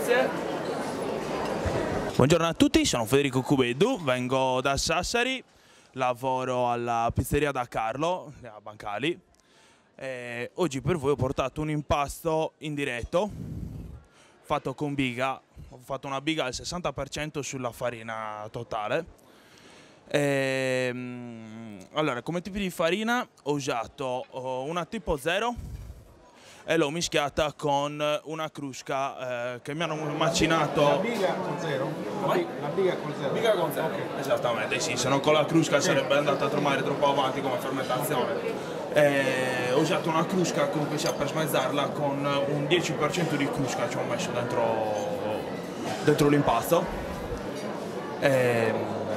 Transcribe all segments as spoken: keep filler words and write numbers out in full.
grazie. Buongiorno a tutti, sono Federico Cubeddu, vengo da Sassari, lavoro alla pizzeria da Carlo, a Bancali. E oggi per voi ho portato un impasto in diretto, fatto con biga. Ho fatto una biga al sessanta per cento sulla farina totale. E, allora, come tipi di farina ho usato una tipo zero e l'ho mischiata con una crusca eh, che mi hanno macinato. La biga con zero? La biga, la biga con zero? Biga con zero, okay. Esattamente, sì, se no con la crusca sarebbe andata a trovare troppo avanti come fermentazione. E ho usato una crusca comunque sia per smezzarla con un dieci per cento di crusca ci ho messo dentro, dentro l'impasto. E,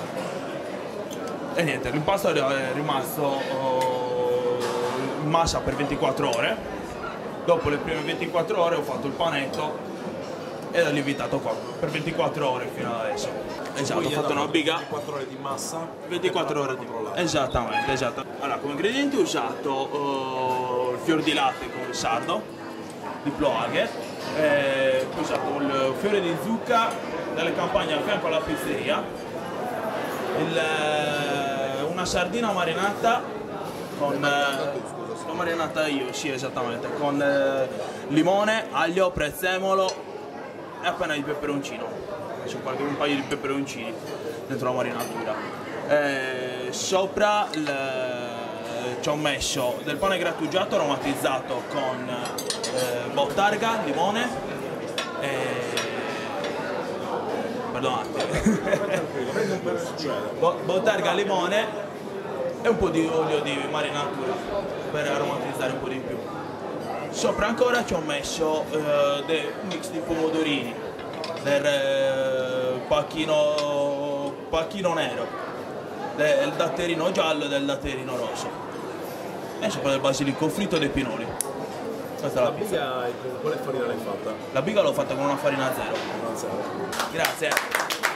e niente, l'impasto è rimasto oh, in massa per ventiquattro ore. Dopo le prime ventiquattro ore ho fatto il panetto ed ho lievitato qua per ventiquattro ore fino ad adesso. Esatto, ho fatto una biga. ventiquattro ore di massa. ventiquattro ore di Esattamente, esatto. Allora, come ingredienti ho usato uh, il fior di latte con il sardo, di Ploaghe, eh, ho usato il fiore di zucca delle campagne a fianco alla pizzeria, il, una sardina marinata con... Eh, l'ho marinata io, sì, esattamente, con eh, limone, aglio, prezzemolo e appena di peperoncino. Ho messo qualche, un paio di peperoncini dentro la marinatura. Eh, sopra il, ci ho messo del pane grattugiato aromatizzato con eh, bottarga, limone e... perdonate. Bottarga, limone e un po' di olio di marinatura per aromatizzare un po' di più. Sopra ancora ci ho messo eh, de, un mix di pomodorini, del eh, pacchino, pacchino nero, del datterino giallo e del datterino rosso. E sopra del basilico fritto e dei pinoli. Questa è la, la biga, con quale farina l'hai fatta? La biga l'ho fatta con una farina zero. Una zero. Grazie.